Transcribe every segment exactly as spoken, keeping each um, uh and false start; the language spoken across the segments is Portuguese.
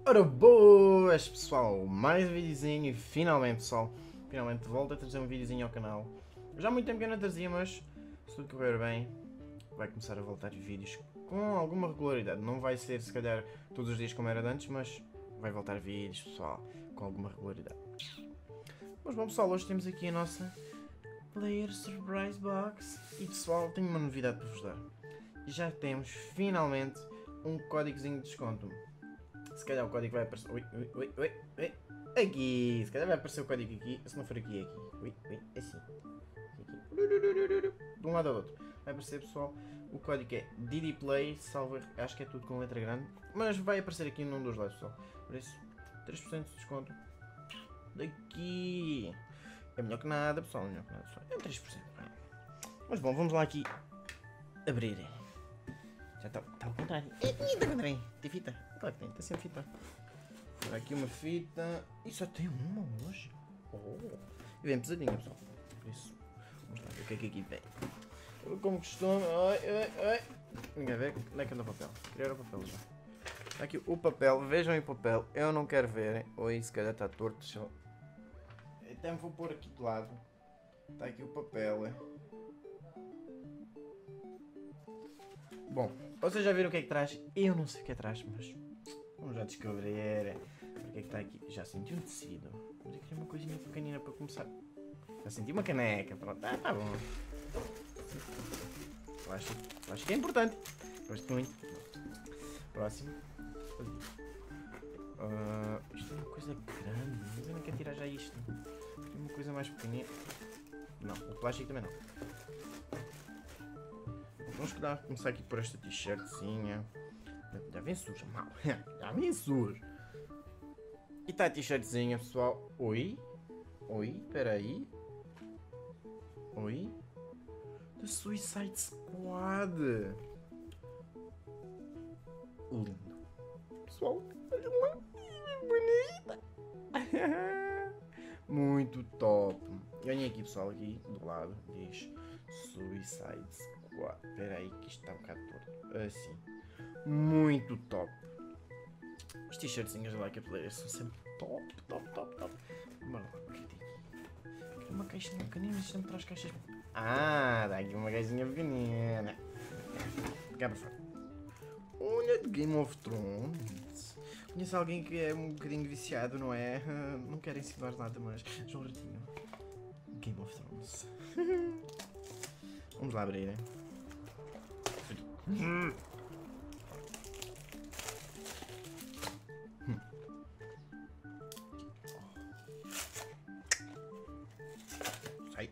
Ora boas pessoal, mais um videozinho e finalmente pessoal, finalmente de volta a trazer um videozinho ao canal. Já há muito tempo que eu não trazia, mas se tudo correr bem, vai começar a voltar vídeos com alguma regularidade. Não vai ser se calhar todos os dias como era de antes, mas vai voltar vídeos pessoal, com alguma regularidade. Mas bom pessoal, hoje temos aqui a nossa Player Surprise Box e pessoal, tenho uma novidade para vos dar. Já temos finalmente um códigozinho de desconto. Se calhar o código vai aparecer. Ui, ui, ui, ui, ui. Aqui! Se calhar vai aparecer o código aqui. Se não for aqui, é aqui. Ui, ui, assim. Aqui. De um lado ao outro. Vai aparecer, pessoal. O código é DDPlay. Salve. Acho que é tudo com letra grande. Mas vai aparecer aqui num dos lados, pessoal. Por isso, três por cento de desconto. Daqui. É melhor que nada, pessoal. É melhor que nada, pessoal. É três por cento. Mas bom, vamos lá aqui abrir. Já está tá ao contrário. É, está ao contrário. Tem fita? Claro que tem, está sempre fita. Agora aqui uma fita. E só tem uma hoje. Oh. E bem pesadinha, pessoal. Por isso, vamos lá ver o que é que aqui vem. Como costume. Ai, ai, ai. Ninguém vê. Onde é que anda o papel? Queria o papel já. Está aqui o papel. Vejam o papel. Eu não quero ver. Oi, se calhar está torto. Deixa eu... Até me vou pôr aqui de lado. Está aqui o papel. Bom, vocês já viram o que é que traz? Eu não sei o que é que traz, mas vamos já descobrir o que é que está aqui. Já senti um tecido. Mas eu queria uma coisinha pequenina para começar. Já senti uma caneca. Pronto, ah, tá bom. Eu acho, eu acho que é importante. Gosto muito. Próximo. Uh, isto é uma coisa grande. Mas eu não quero tirar já isto. É uma coisa mais pequenina. Não, o plástico também não. Vamos começar aqui por esta t-shirtzinha. Já vem suja, mal. Já vem suja. E está a t-shirtzinha, pessoal. Oi? Oi? Espera aí. Oi? The Suicide Squad. Lindo. Pessoal, olha lá. Bonita. Muito top. E olhem aqui, pessoal, aqui do lado. Diz Suicide Squad. Espera aí que isto está um bocado torto. Assim. Muito top. Os t-shirtzinhos da Like a Player são sempre top, top, top, top. Bora lá, o que é que tem aqui? Quero uma caixinha pequenina, isto sempre traz caixas. Ah, dá aqui uma caixinha pequenina. Cá para fora. Olha, de Game of Thrones. Conheço alguém que é um bocadinho viciado, não é? Não quero ensinar nada, mas João Ratinho. Game of Thrones. Vamos lá abrir, né? Hum. Hum. Sai.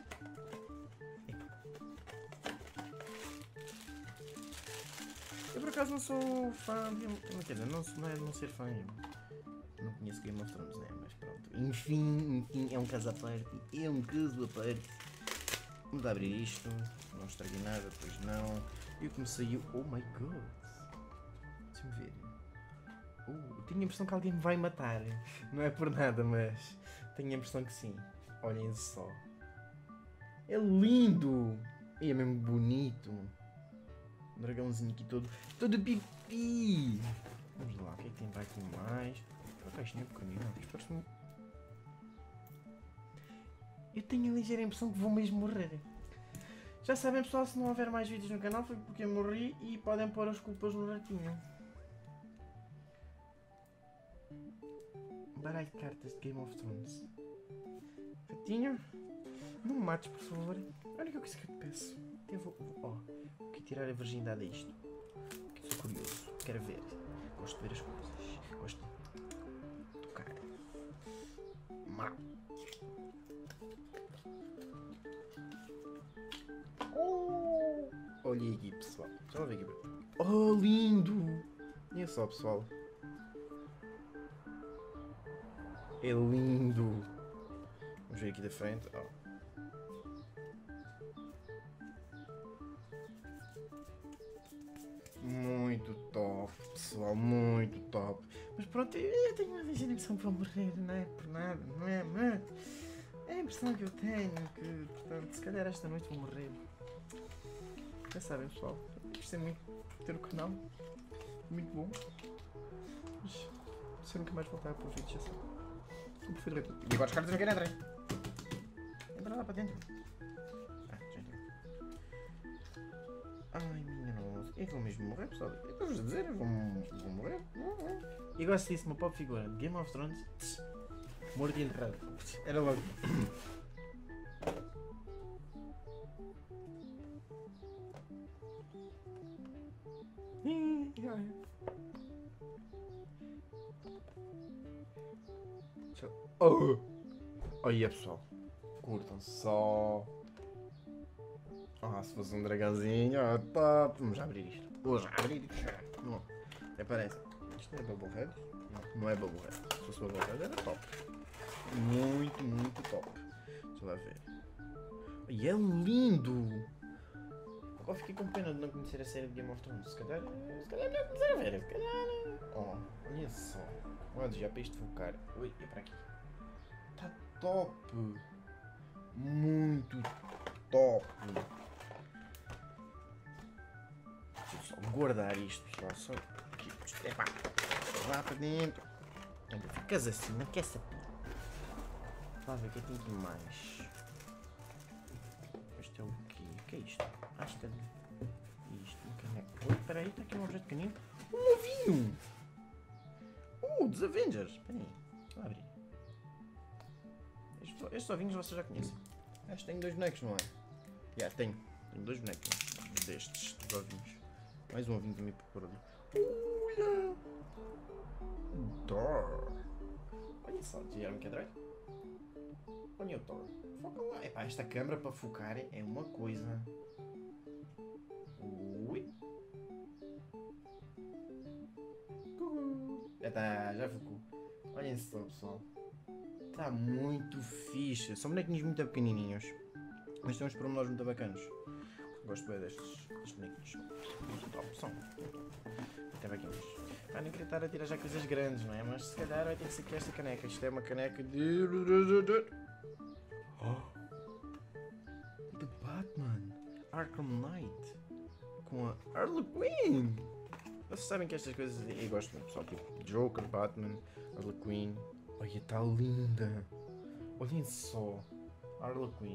Eu por acaso não sou fã de... Não quer dizer, não, não é de não ser fã. Eu não conheço Game of Thrones, né? Mas pronto. Enfim, enfim, é um caso à parte. É um caso à parte. Vamos abrir isto. Não estraguei nada, pois não. E como saiu. Oh my god! Deixa-me ver. Uh, eu tenho a impressão que alguém me vai matar. Não é por nada, mas tenho a impressão que sim. Olhem só. É lindo! E é mesmo bonito. Um dragãozinho aqui todo. Todo pipi! Vamos lá, o que é que tem para aqui mais? Uma caixinha pequenina. Parece um... Eu tenho a ligeira impressão que vou mesmo morrer. Já sabem, pessoal, se não houver mais vídeos no canal foi porque eu morri e podem pôr as culpas no ratinho. Baralho de cartas de Game of Thrones. Ratinho, não me mates, por favor. Olha que coisa que eu te peço. Eu vou, vou, oh, vou aqui tirar a virgindade a isto. Porque sou curioso, quero ver. Gosto de ver as coisas. Gosto de tocar. Mal. Oh, olha aqui, pessoal. Deixa eu ver aqui. Oh, lindo! Olha só, pessoal. É lindo. Vamos ver aqui da frente. Oh. Muito top, pessoal. Muito top. Mas pronto, eu tenho uma ligeira impressão que vou morrer. Não é por nada, não é? Mas é a impressão que eu tenho. Que, portanto, se calhar esta noite vou morrer. Já sabem, pessoal. Gostei muito de ter o canal. Muito bom. Mas se eu nunca mais voltar para o vídeo, já sei. Eu prefiro ver tudo. E agora os cartas não querem entrar. Entra lá para dentro. Ah, já entrou. Ai, minha nossa. Eu vou mesmo morrer, pessoal. Eu estou-vos a dizer, eu vou, vou morrer. E gosto disso, uma pop figura de Game of Thrones. Morto e enterrado. Era logo. Oh! Olha pessoal, curtam só. Ah, se fosse um dragãozinho, oh, top! Vamos já abrir isto. Vou já abrir isto. Não, até parece. Isto é Bubblehead? Não, não é Bubblehead. Se fosse Bubblehead era top. Muito, muito top. Deixa lá ver. E é lindo! Agora fiquei com pena de não conhecer a série de Game of Thrones. Se calhar, se calhar não começar a ver. Se calhar. Oh, olha só. Olha, já para isto focar. Ui, é para aqui. Está top! Muito top! Deixa eu só guardar isto, pessoal. Só aqui. É pá. Lá para dentro. Ficas assim, não quer saber. Vá ver o que é que tem aqui mais. Este é o quê? O que é isto? Ah, isto é. Isto, um caneco. Oi, espera aí, está aqui um objeto pequenino. Um ovinho! Uh, dos Avengers! Espera aí, vou abrir. Estes, estes ovinhos vocês já conhecem. Acho que tenho dois bonecos, não é? Já, yeah, tenho. Tenho dois bonecos destes, dos ovinhos. Mais um ovinho também para pôr ali. Uh, Thor! Olha só, vieram que é olha o Thor. Foca lá. Epá, esta câmera para focar é uma coisa. Ui. Já está, já focou. Olhem só, pessoal. Está muito fixe. São bonequinhos muito pequenininhos. Mas tem uns pormenores muito bacanas. Gosto bem destes, destes bonequinhos. Muito top, são. Até bacanas. Ah, nem queria estar a tirar já coisas grandes, não é? Mas se calhar vai ter que ser aqui esta caneca. Isto é uma caneca de... Oh. The Batman. Arkham Knight. Com a Harley Quinn. Vocês sabem que estas coisas eu gosto muito, pessoal. Tipo Joker, Batman, Harley Quinn. Olha, está linda. Olhem só. Harley Quinn.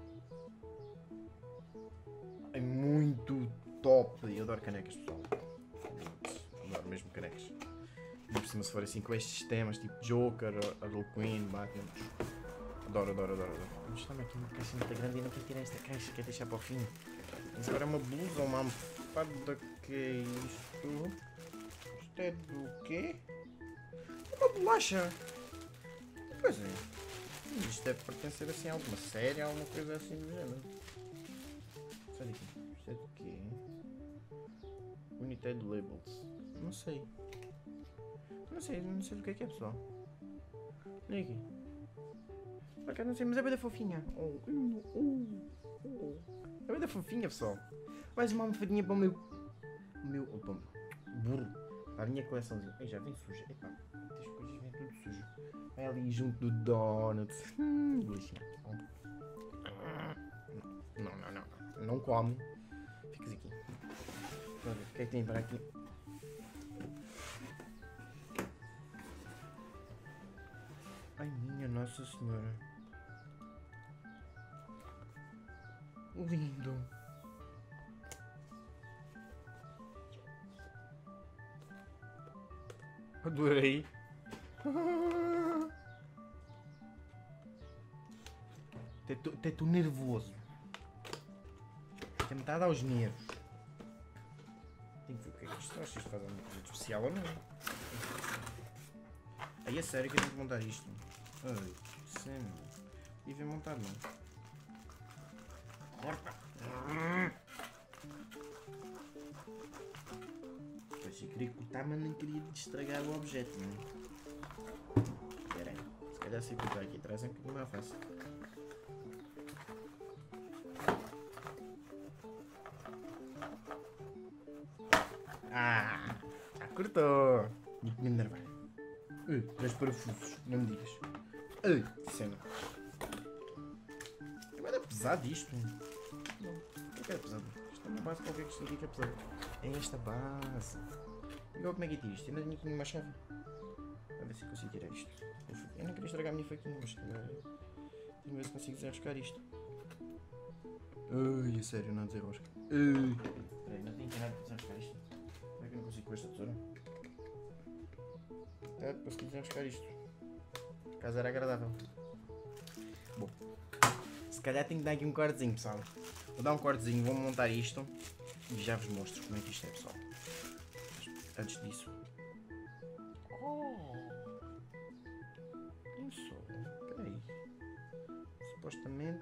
É muito top. Eu adoro canecas, pessoal. Adoro mesmo canecas. E por cima, se for assim com estes temas, tipo Joker, Harley Quinn, Batman. Adoro, adoro, adoro, adoro. Mas está-me aqui uma caixa muito grande e não quero tirar esta caixa, quero deixar para o fim. Mas agora é uma blusa ou uma almofada. Que é isto? Isto é do quê? É uma bolacha! Pois é. Isto deve pertencer assim a alguma série, a alguma coisa assim do género. Sai daqui. Isto é do quê? United Labels. Não sei. Não sei, não sei do que é que é, pessoal. Olha aqui. Ok, não sei, mas é bem da fofinha. Oh, oh, oh, oh. É bem da fofinha, pessoal. Mais uma almofadinha para o meu... O meu... Opa, burro. Para a minha coleçãozinha. Ei, já vem suja. Epá, as coisas vêm tudo sujo. Vai ali junto do donut. Hum, delícia. Não, não, não. Não come. Ficas aqui. Vamos ver o que é que tem para aqui. Ai, minha Nossa Senhora. Lindo. Adorei. Até estou nervoso. Tem-me estado aos nervos. Tenho que ver o que é que isto faz. Se isto faz alguma coisa especial ou não. Aí é sério que eu tenho que montar isto. Ai, cena. E vem montar não. Corta. Pois eu queria cortar, mas não queria estragar o objeto, não é? Espera aí. Se calhar se cortar aqui atrás é um pouquinho mais fácil. Ah! Já cortou! Muito me enervar. Ai, três parafusos, não me digas. Ai, cena. É bem pesado isto. Não, não quero pesado. Isto é uma base qualquer que isto aqui que é pesado. É esta base. E agora como é que eu tiro isto? Ainda tenho aqui uma chave. A ver se consigo tirar isto. Eu não queria estragar a minha faquinha, mas tenho que ver se consigo desenroscar isto. Ai, é sério, não desenrosca. Espera aí, não tenho que nada para desenroscar isto. Como é que eu não consigo com esta tesoura? É, consegui desenroscar isto. Por acaso era agradável. Bom, se calhar tenho que dar aqui um cortezinho, pessoal. Vou dar um cortezinho, vou montar isto e já vos mostro como é que isto é, pessoal. Mas, antes disso. Oh! Não sou. Espera aí. Supostamente.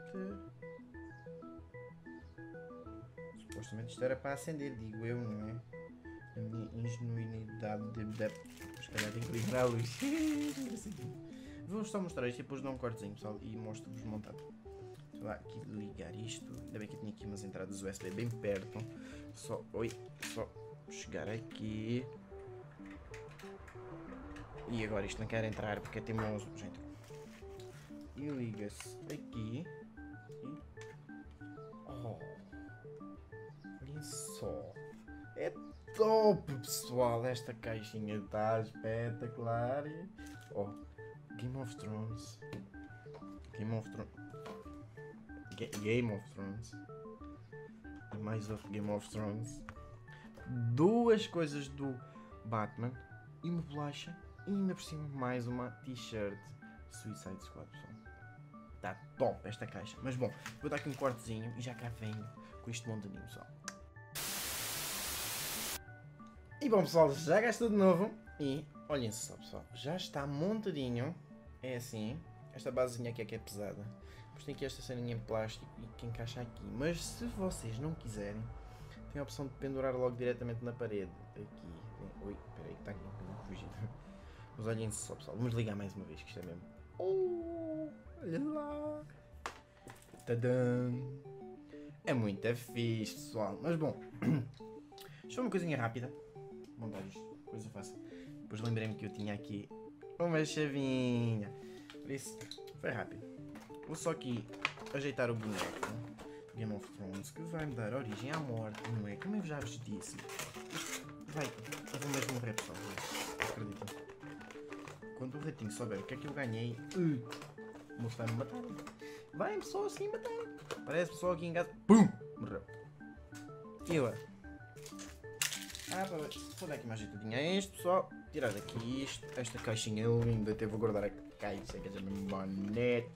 Supostamente isto era para acender, digo eu, não é? A minha ingenuidade de. Se calhar tenho que ligar a luz. Vou só mostrar isto e depois dar um cortezinho, pessoal, e mostro-vos montado. Vou lá aqui ligar isto. Ainda bem que eu tinha aqui umas entradas U S B bem perto. Só, oi, só chegar aqui. E agora isto não quer entrar porque é teimoso, gente. E liga-se aqui. E... Oh, olhem só. É top, pessoal. Esta caixinha está espetacular. Oh, Game of Thrones. Game of Thrones. Ga Game of Thrones. E mais outro Game of Thrones. Duas coisas do Batman. E uma bolacha. E ainda por cima mais uma t-shirt Suicide Squad, pessoal. Está top esta caixa. Mas bom, vou dar aqui um cortezinho e já cá venho com isto montadinho, pessoal. E bom, pessoal, já gastou de novo. E olhem só, pessoal, já está montadinho. É assim. Esta basezinha aqui é que é pesada. Depois tem aqui esta ceninha em plástico e que encaixa aqui. Mas se vocês não quiserem, tem a opção de pendurar logo diretamente na parede. Aqui. Ui, espera aí, está aqui. Fugir. Mas olhem só, pessoal. Vamos ligar mais uma vez, que isto é mesmo. Oh, olha lá. Tadam. É muito fixe, pessoal. Mas bom. Isto foi uma coisinha rápida. Montar isto. Coisa fácil. Depois lembrei-me que eu tinha aqui uma chavinha. Por isso, foi rápido. Vou só aqui ajeitar o boneco Game of Thrones, que vai me dar origem à morte, não é? Como eu já vos disse. Vai, eu vou mesmo morrer, pessoal. Acreditem. Quando o ratinho souber o que é que eu ganhei, uh, o moço vai me matar. Vai-me só assim matar. Parece pessoal aqui em casa. Pum! Morreu. E eu? Ah, vou dar aqui mais ajeitadinha a este, pessoal. Tirar daqui isto. Esta caixinha linda. Até vou guardar a caixa, que é mesmo bonita.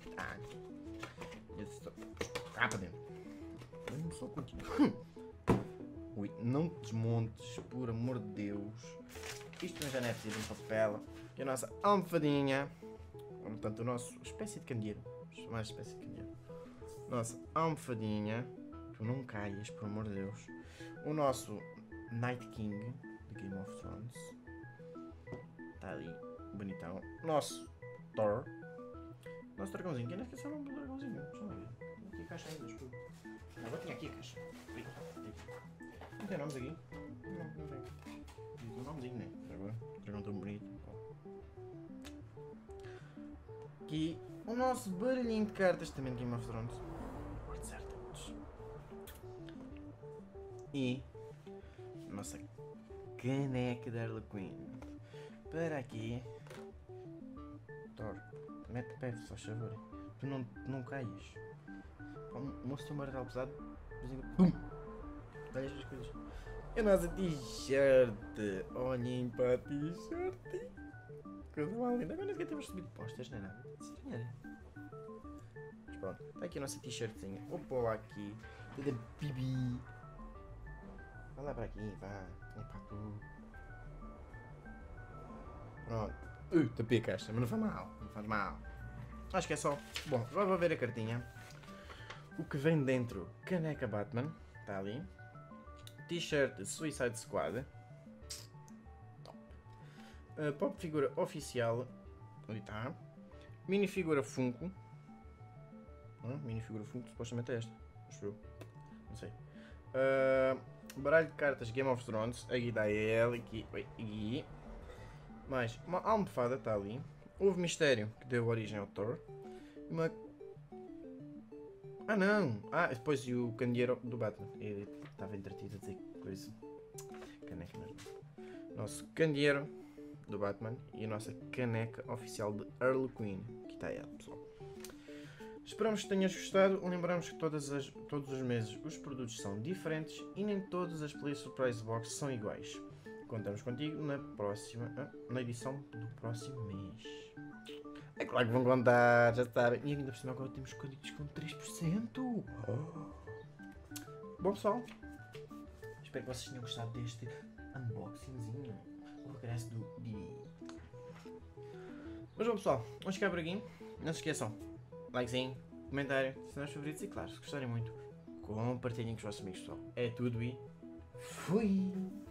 Ah, para dentro. Vamos só continuar. Ui, não te desmontes, por amor de Deus. Isto já não é preciso de papel. Que é a nossa almofadinha. Portanto, o nosso espécie de candeeiro. Mais espécie de candeeiro. Nossa almofadinha. Tu não caias, por amor de Deus. O nosso Night King de Game of Thrones. Está ali, bonitão. Nosso Thor. Nosso dragãozinho. Quem não esqueceu o nome do dragãozinho? Deixa eu ver. Não tinha caixa ainda, desculpa. Agora tinha aqui a caixa. Não tem nomes aqui? Não, não tem. Diz o nomezinho, né? Agora, dragão tão bonito. Aqui o nosso barulhinho de cartas também de Game of Thrones. E a nossa caneca da Harley Quinn. Para aqui. Thor, mete pé, só favor. Tu não, não caias. O moço tem um martelo pesado. Pum! Olha estas coisas. E a nossa t-shirt. Olhem para a t-shirt. Coisa mal linda. Agora nem sequer temos subido postas, não é nada. Mas pronto. Está aqui a nossa t-shirtzinha. Vou pôr lá aqui. Toda bibi. Vai lá para aqui, vá. É para tu. Pronto. Uh, tapei a caixa, mas não faz mal. Não faz mal. Acho que é só. Bom, agora vou ver a cartinha. O que vem dentro? Caneca Batman. Está ali. T-shirt Suicide Squad. Top. Uh, pop figura oficial. Ali está. Minifigura Funko. Hum, minifigura Funko, supostamente é esta. Acho eu. Não sei. Uh, baralho de cartas Game of Thrones. Aqui está ele. Aqui. Aqui. Mais uma almofada. Está ali. Houve mistério que deu origem ao Thor. Uma. Ah não! Ah, depois e o candeeiro do Batman. Eu estava entretido a dizer coisa. Caneca, mas não. Nosso candeeiro do Batman e a nossa caneca oficial de Harley Quinn. Aqui está ela, pessoal. Esperamos que tenhas gostado. Lembramos que todas as, todos os meses os produtos são diferentes e nem todas as Play Surprise Box são iguais. Contamos contigo na próxima, na edição do próximo mês. É claro que vão contar, já sabem. E ainda por cima agora temos códigos com três por cento. Oh. Bom pessoal, espero que vocês tenham gostado deste unboxingzinho. O regresso do Didi. Mas bom pessoal, vamos ficar por aqui. Não se esqueçam, likezinho, comentário, se não os favoritos e claro, se gostarem muito, compartilhem com os vossos amigos pessoal. É tudo e fui!